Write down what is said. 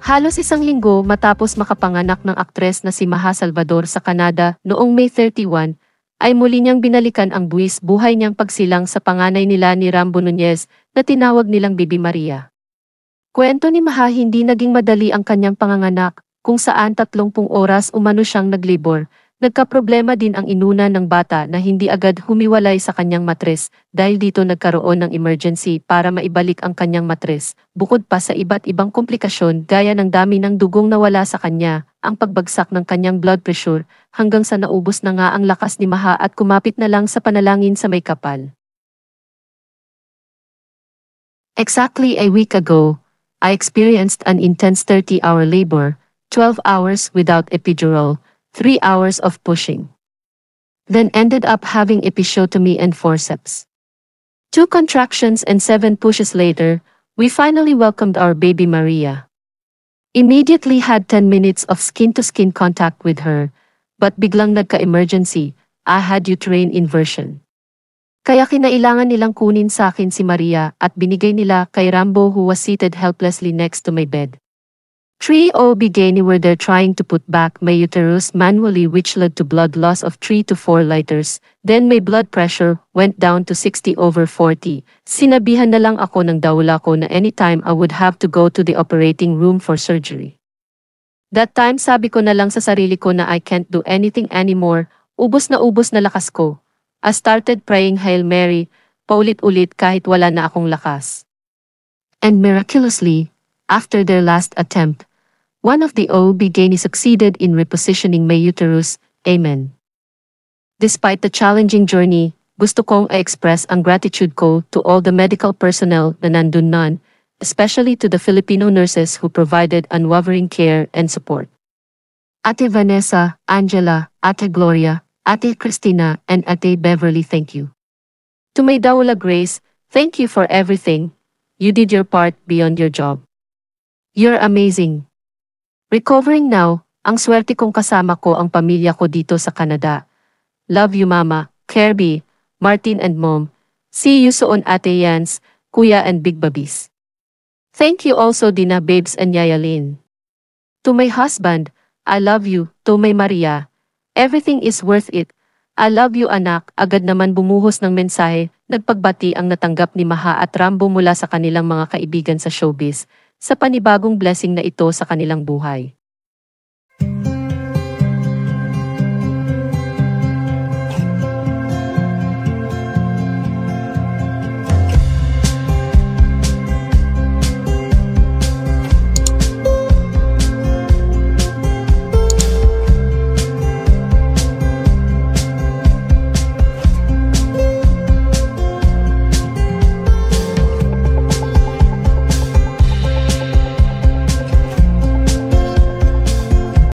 Halos isang linggo matapos makapanganak ng aktres na si Maha Salvador sa Canada noong May 31, ay muli niyang binalikan ang buwis buhay niyang pagsilang sa panganay nila ni Rambo Nunez na tinawag nilang Baby Maria. Kwento ni Maha, hindi naging madali ang kanyang panganganak, kung saan 30 oras umano siyang naglibor. Nagkaproblema din ang inuna ng bata na hindi agad humiwalay sa kanyang matres, dahil dito nagkaroon ng emergency para maibalik ang kanyang matres, bukod pa sa iba't ibang komplikasyon gaya ng dami ng dugong nawala sa kanya, ang pagbagsak ng kanyang blood pressure, hanggang sa naubos na nga ang lakas ni Maha at kumapit na lang sa panalangin sa may kapal. Exactly a week ago, I experienced an intense 30-hour labor, 12 hours without epidural, 3 hours of pushing. Then ended up having episiotomy and forceps. 2 contractions and 7 pushes later, we finally welcomed our baby Maria. Immediately had 10 minutes of skin-to-skin contact with her, but biglang nagka-emergency, I had uterine inversion. Kaya kinailangan nilang kunin sa akin si Maria at binigay nila kay Rambo, who was seated helplessly next to my bed. 3 OB-GYN were there trying to put back my uterus manually, which led to blood loss of 3 to 4 liters. Then my blood pressure went down to 60/40. Sinabihan na lang ako ng dawla ko na anytime I would have to go to the operating room for surgery. That time sabi ko na lang sa sarili ko na I can't do anything anymore. Ubos na lakas ko. I started praying Hail Mary, paulit-ulit kahit wala na akong lakas. And miraculously, after their last attempt, one of the OB-GYN succeeded in repositioning my uterus. Amen. Despite the challenging journey, gusto kong i-express ang gratitude ko to all the medical personnel na nandun nun, especially to the Filipino nurses who provided unwavering care and support. Ate Vanessa, Angela, Ate Gloria, Ate Christina, and Ate Beverly, thank you. To my Daula Grace, thank you for everything. You did your part beyond your job. You're amazing. Recovering now, ang swerte kong kasama ko ang pamilya ko dito sa Canada. Love you Mama, Kirby, Martin and Mom. See you soon Ate Yans, Kuya and Big Babis. Thank you also Dina Babes and Yayalin. To my husband, I love you. To my Maria, everything is worth it. I love you anak. Agad naman bumuhos ng mensahe, nagpagbati ang natanggap ni Maha at Rambo mula sa kanilang mga kaibigan sa showbiz, sa panibagong blessing na ito sa kanilang buhay.